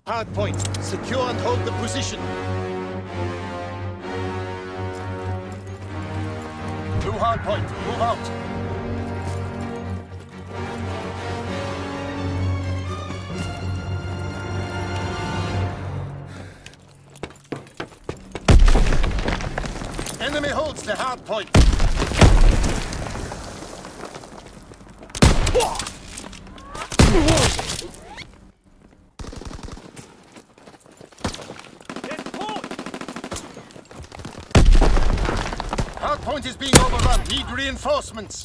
Hard point. Secure and hold the position. Two hard point. Move out. Enemy holds the hard point. Hard point is being overrun. Need reinforcements.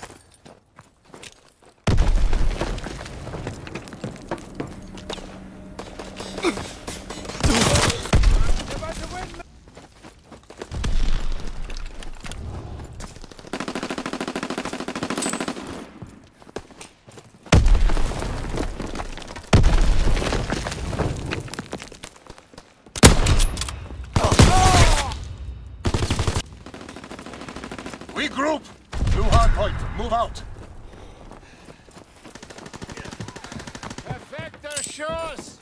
Regroup! New hard point. Move out. Effector Schuss!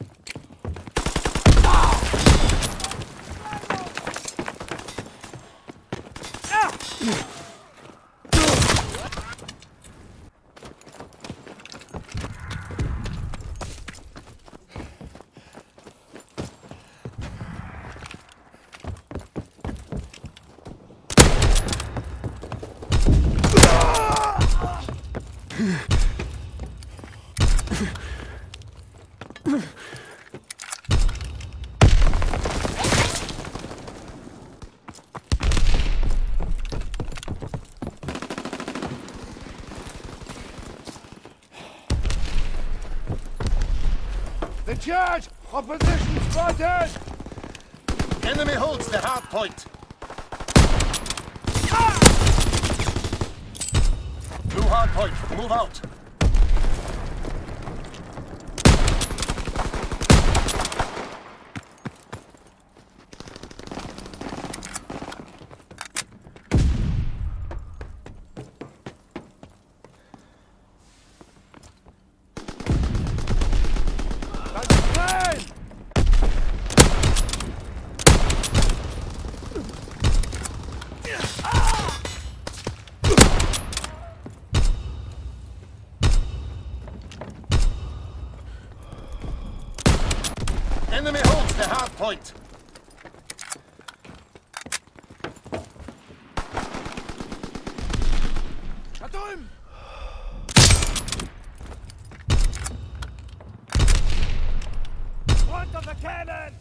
The charge! Opposition spotted! Enemy holds the hard point. New hard point. Move out. Enemy holds the hard point. Front of the cannon!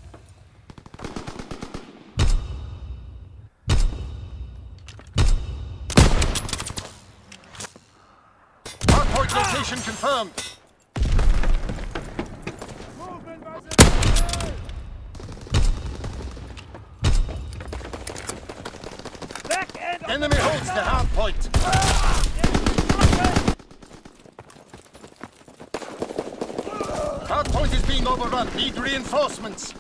Hard point location confirmed. Enemy holds the hard point. Hard point is being overrun. Need reinforcements.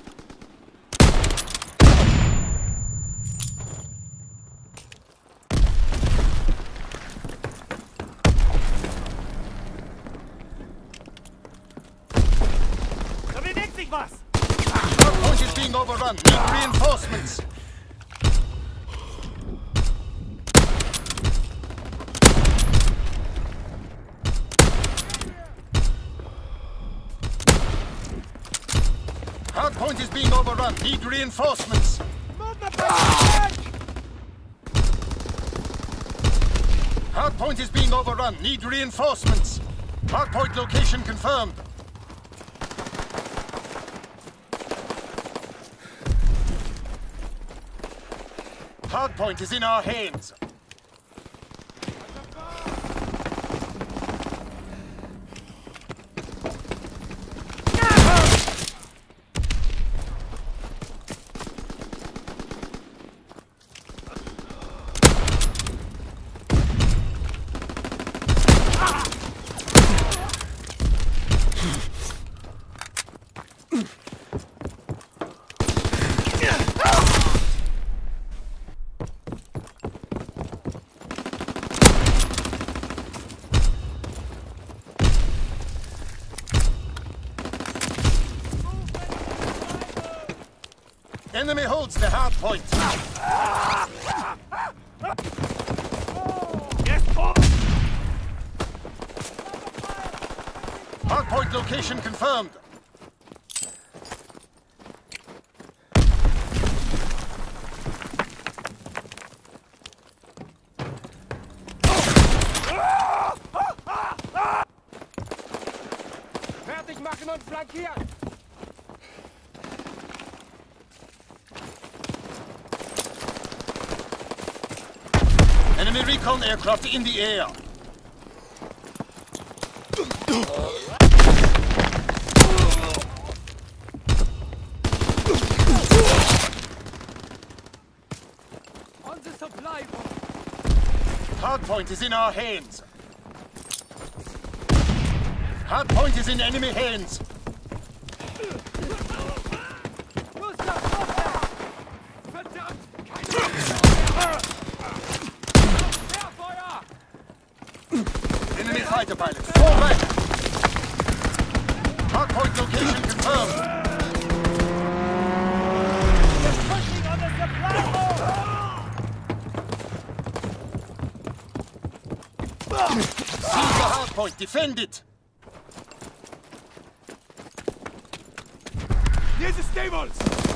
Da bewegt sich was! Hard point is being overrun. Need reinforcements. Hard point is being overrun. Need reinforcements. Hard point is being overrun. Need reinforcements. Hard point location confirmed. Hard point is in our hands. Enemy holds the hard point. Yes, Bob! Hard point location confirmed. Fertig machen und flankieren! Enemy recon aircraft in the air. On the supply! Hardpoint is in our hands. Hardpoint is in enemy hands. Enemy fighter pilot, fall back! Hardpoint location confirmed. Pushing on the supply Seize the hardpoint, defend it! Here's the stables!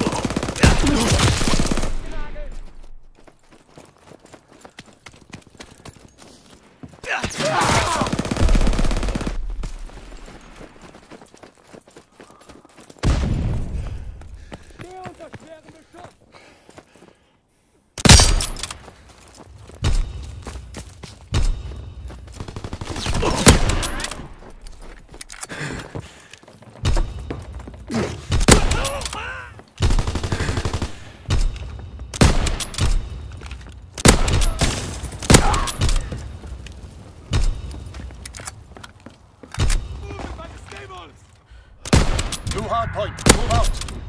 New hardpoint, move out.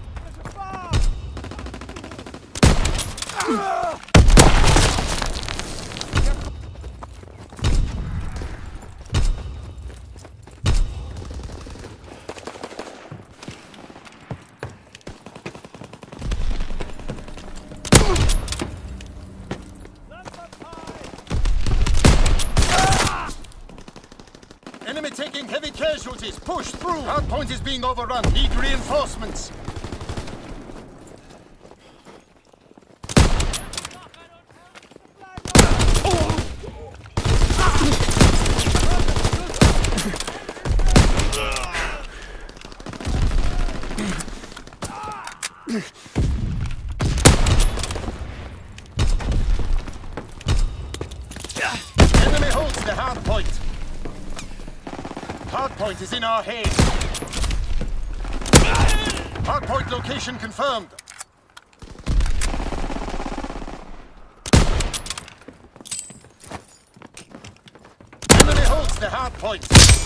Enemy taking heavy casualties. Push through. Hardpoint is being overrun. Need reinforcements. Enemy holds the hardpoint. Hardpoint is in our hands. Hardpoint location confirmed. Enemy holds the hardpoint.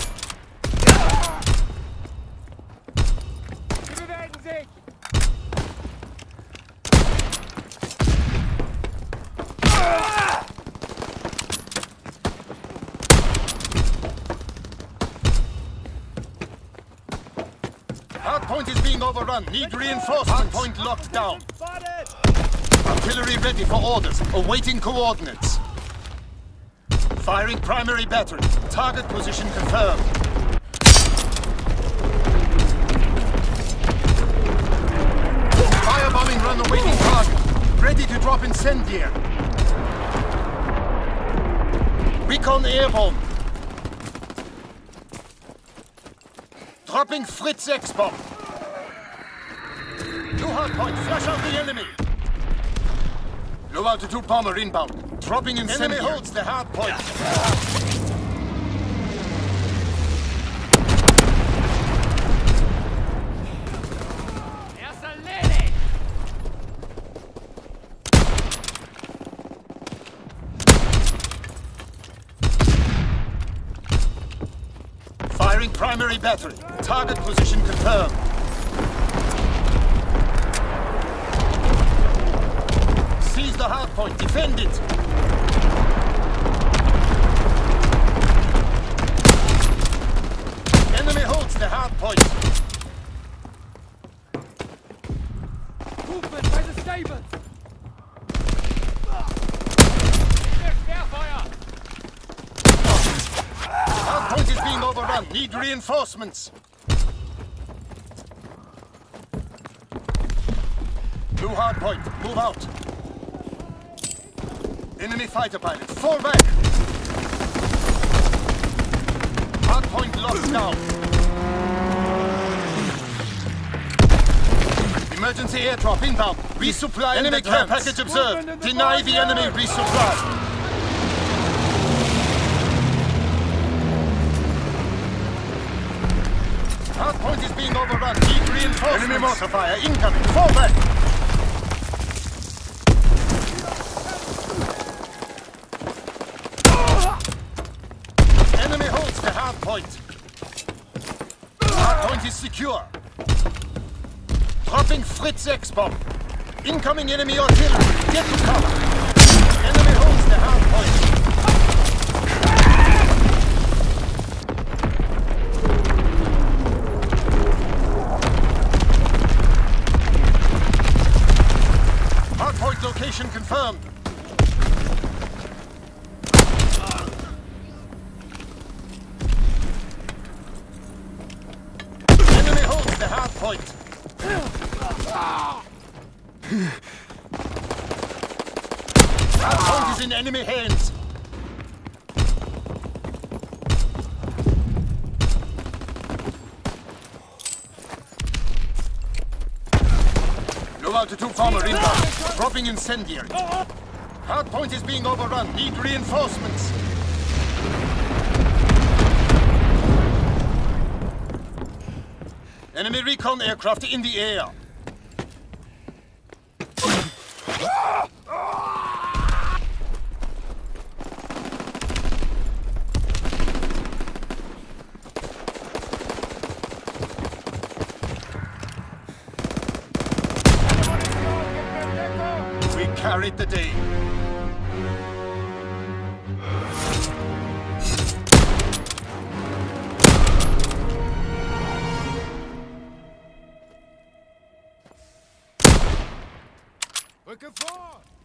Sie bewegen sich! Hardpoint is being overrun. Need reinforcements. Hardpoint locked down. Spotted! Artillery ready for orders. Awaiting coordinates. Firing primary battery. Target position confirmed. Firebombing run awaiting target. Ready to drop incendiary. Recon airborne. Dropping Fritz X-bomb. New hardpoint. Flush out the enemy. Low altitude bomber inbound. Dropping incendiary. Enemy holds the hardpoint. Erst erledigt! Firing primary battery. Target position confirmed. Seize the hardpoint. Defend it. Enemy holds the hardpoint. Movement by the overrun. Need reinforcements. New hardpoint. Move out. Enemy fighter pilot. Fall back. Hardpoint locked down. Emergency airdrop inbound. Resupply enemy care package observed. Deny the enemy resupply. Hardpoint is being overrun. Need reinforcements. Enemy mortar fire incoming. Fall back. Enemy holds the hardpoint. Hardpoint is secure. Dropping Fritz X-bomb. Incoming enemy artillery. Get to cover. Enemy holds the hardpoint. Hardpoint location confirmed. Enemy holds the hardpoint. Hardpoint is in enemy hands. Low altitude bomber inbound. Dropping incendiary. Hardpoint is being overrun. Need reinforcements. Enemy recon aircraft in the air. We carried the day. Rücke vor!